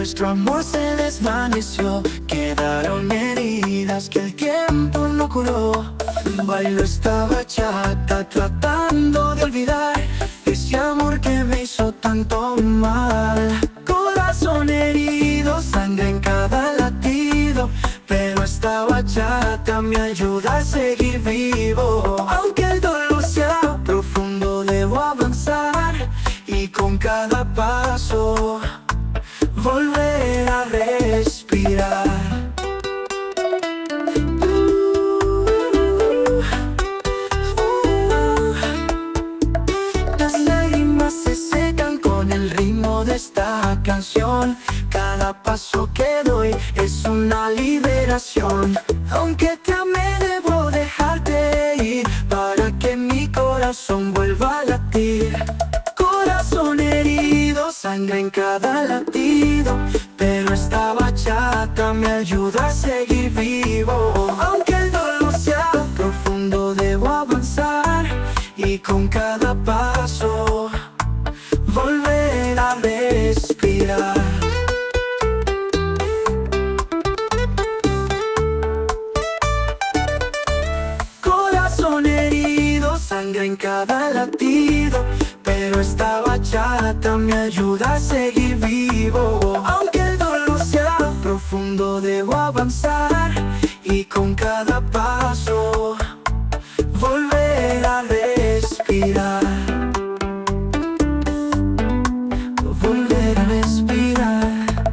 nuestro amor se desvaneció. Quedaron heridas que el tiempo no curó. Bailo esta bachata tratando de olvidar ese amor que me hizo tanto mal. Corazón herido, sangre en cada latido, pero esta bachata me ayuda a seguir vivo. Aunque el dolor sea profundo, debo avanzar y con cada paso volver a respirar. Las lágrimas se secan con el ritmo de esta canción. Cada paso que doy es una liberación. Aunque te amé, debo dejarte ir para que mi corazón vuelva a latir. Corazón herido, sangre en cada latido, pero esta bachata me ayuda a seguir vivo. Aunque el dolor sea profundo, debo avanzar y con cada paso volver a respirar. Corazón herido, sangre en cada latido, pero esta bachata me ayuda a seguir vivo. Aunque el dolor sea profundo, debo avanzar y con cada paso volver a respirar. Volver a respirar.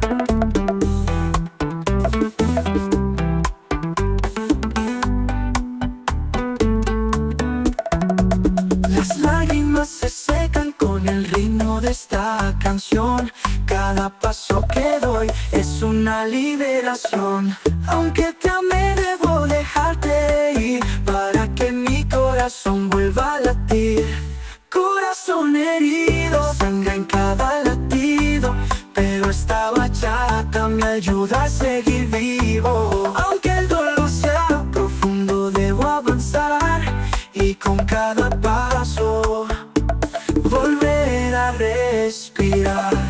Las lágrimas se secan con el ritmo de esta canción. Cada paso que doy es una liberación. Aunque te amé, debo dejarte ir para que mi corazón vuelva a latir. Corazón herido, sangre en cada latido, pero esta bachata me ayuda a seguir vivo. Aunque el dolor sea profundo, debo avanzar y con cada paso volver a respirar.